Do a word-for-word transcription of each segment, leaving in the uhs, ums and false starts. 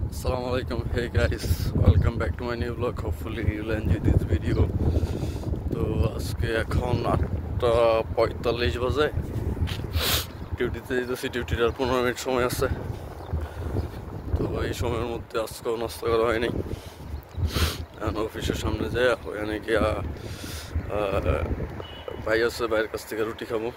Assalamualaikum. Hey guys, welcome back to my new vlog. Hopefully you'll enjoy this video. তো আজকে এখন আটটা পঁয়তাল্লিশ বাজে, ডিউটিতে যেতেছি। ডিউটির আর পনেরো মিনিট সময় আছে। তো এই সময়ের মধ্যে আজকেও নাস্তা করা হয়নি। এখন অফিসের সামনে যায় ওখানে গিয়া ভাই আছে, ভাইয়ের কাছ থেকে রুটি খাবো।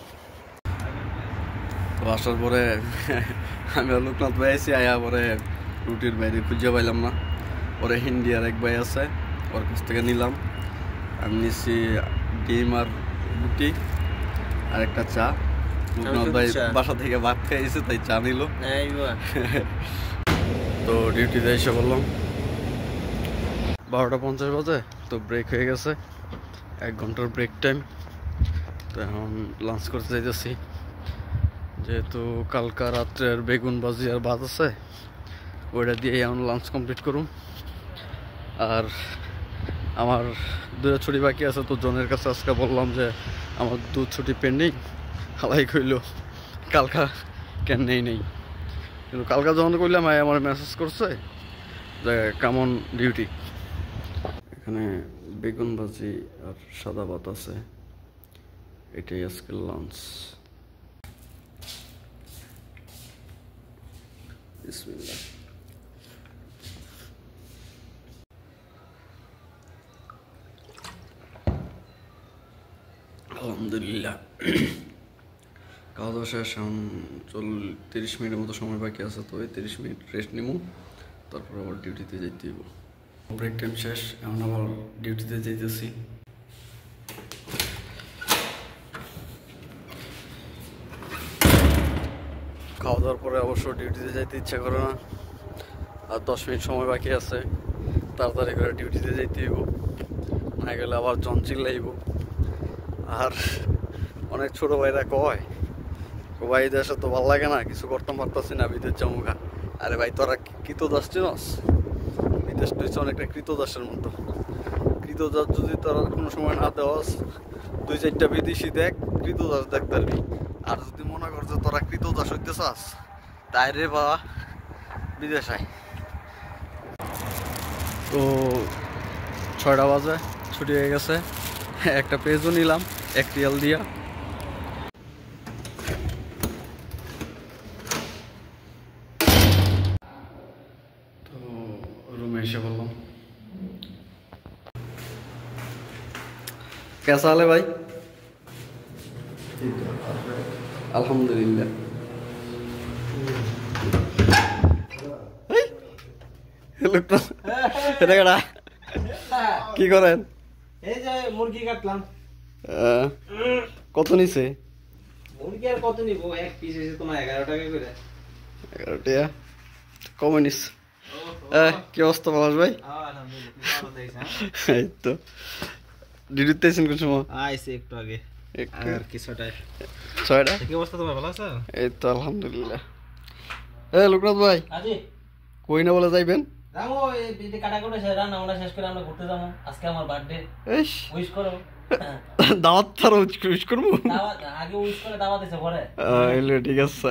তো আসার পরে আমি লোকনাথ ভাই আছি, আয়া পরে রুটির বাইরে খুঁজে পাইলাম না। পরে ইন্ডিয়ার এক ভাই আছে, ওর কাছ থেকে নিলাম। আমি নিচ্ছি ডিম আর রুটি আর একটা চা। লোকনাথ ভাই বাসা থেকে ভাত খাইছে, তাই চা নিল। তো ডিউটিতে এসে বললাম বারোটা পঞ্চাশ বাজে, তো ব্রেক হয়ে গেছে, এক ঘন্টার ব্রেক টাইম। তো এখন লাঞ্চ করতে যাইতেছি, যেহেতু কালকা রাত্রের বেগুন ভাজি আর ভাত আছে, ওইটা দিয়ে এখন লাঞ্চ কমপ্লিট করুম। আর আমার দুটা ছুটি বাকি আছে, তো জনের কাছে আজকে বললাম যে আমার দু ছুটি পেন্ডিং। হালাই কইল কালকা কেন নেই নেই, কিন্তু কালকা যখন কইলাম আমার মেসেজ করছে যে কেমন ডিউটি। এখানে বেগুন ভাজি আর সাদা ভাত আছে, এটাই আজকের লাঞ্চ। বিসমিল্লাহ। আলহামদুলিল্লাহ, খাওয়া দাওয়া শেষ। এখন চল তিরিশ মিনিটের মতো সময় বাকি আছে, তো এই তিরিশ মিনিট রেস্ট নিব, তারপর আবার ডিউটিতে যাইতে হইব। ব্রেক টাইম শেষ, এখন আবার ডিউটিতে যাইতেছি। খাওয়া দাওয়ার পরে অবশ্য ডিউটিতে যাইতে ইচ্ছা করে না। আর দশ মিনিট সময় বাকি আছে, তাড়াতাড়ি করে ডিউটিতে যাইতে হইব, না গেলে আবার জন চিল্লাইব। আর অনেক ছোটো ভাইরা কয় ভাই দেশে তো ভালো লাগে না, কিছু করতাম পারতাছি না, বিদেশ জমুখা। আরে ভাই তোরা কৃতদাস চিনস? বিদেশ হচ্ছে অনেকটা কৃতদাসের মতো। কৃতদাস যদি তোরা কোনো সময় না দেওয়াস, দুই চারটা বিদেশি দেখ, কৃতদাস দেখ পারবি। আর যদি মনে কর যে তোরা কৃতদাস হইতে চাস, তাই রে বা বিদেশ আয়। তো ছয়টা বাজে, ছুটি হয়ে গেছে। একটা পেজও নিলাম এক রিয়াল দিয়া। তো রুমে এসে বললাম কেসা হাল है भाई? আলহামদুলিল্লাহ। কি করেন? এই যে মুরগি কাটলাম। কত নিছে? মুরগি আর কত নিব? এক পিস এসে তোমার এগারো টাকা করে। এগারো টাকা কমে নিস। কি অবস্থা পলাশ ভাই? এই তো ডিউটিতে আছেন কোন সময়? আইছে একটু আগে, আর কিছুটা। ছয়টা। কি অবস্থা তোমার, ভালো আছো? এই তো আলহামদুলিল্লাহ। এ লোকনাথ ভাই, আজি কই না বলে যাইবেন? যাবো, এই বিতে কাটা করে শেষ, রান্না আমরা শেষ করে আমরা ঘুরতে যাবো। আজকে আমার বার্থডে, উইশ করো। দাওয়াত ছাড়া উইশ করবো? দাওয়াত আগে উইশ করে দাওয়াত দিছে পরে। এলে ঠিক আছে।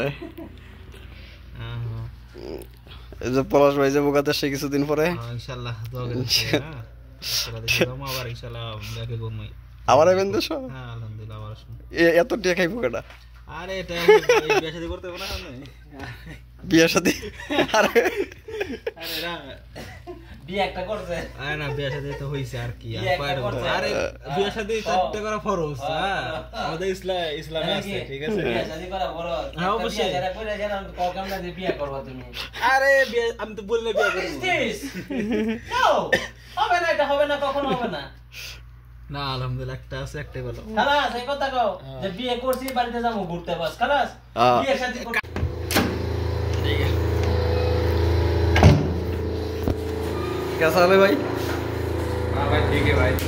এই যে পলাশ ভাই যাবো কাছে সে কিছুদিন পরে, ইনশাআল্লাহ দোয়া করি। আবার ইনশাআল্লাহ দেখে ঘুমাই। আবার আইবেন দেশ? হ্যাঁ আলহামদুলিল্লাহ আবার আসুন। এত টিয়া খাইবো কেডা? আরে এটা বিয়ে শাদী করতে হবে না আমি। বিয়ে শাদী? আরে আরে না বিয়ে একটা করছে। আরে না বিয়ে শাদী তো হইছে আর কি, আর কয়টা করছে? আরে বিয়ে শাদী চারটা করা ফরজ। হ্যাঁ আমাদের ইসলাম ইসলামে আছে, ঠিক আছে? বিয়ে শাদী করা ফরজ। হ্যাঁ অবশ্যই। যারা কইরা যারা কলকাম না যে বিয়ে করবা তুমি। আরে বিয়ে আমি তো বললে বিয়ে করব। নো হবে না, এটা হবে না, কখনো হবে না। না আলহামদুলিল্লাহ একটা আছে, একটাই বলো। খালাস এই কথা কও যে বিয়ে করছি বাড়িতে যাবো ঘুরতে, বাস খালাস। বিয়ে শাদী ঠিক আছে। कैसा हाल है भाई? हाँ भाई ठीक है भाई।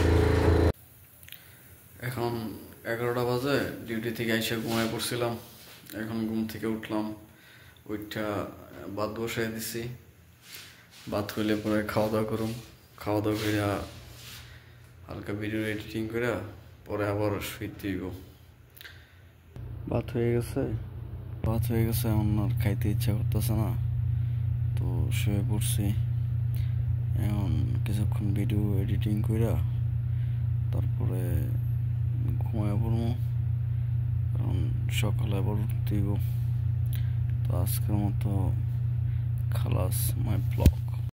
এখন এগারোটা বাজে, ডিউটি থেকে এসে ঘুমায় পড়ছিলাম। এখন ঘুম থেকে উঠলাম, ওইটা ভাত বসাই দিছি। ভাত হইলে পরে খাওয়া দাওয়া করুম। খাওয়া দাওয়া করে হালকা ভিডিও এডিটিং করে পরে আবার শুইতে দিব। ভাত হয়ে গেছে, ভাত হয়ে গেছে, এখন আর খাইতে ইচ্ছা করতেছে না। তো শুয়ে পড়ছি এখন কিছুক্ষণ ভিডিও এডিটিং কইরা তারপরে ঘুমায় পড়বো কারণ সকালে আবার উঠতে হইব তো আজকের মতো খালাস মাই ব্লগ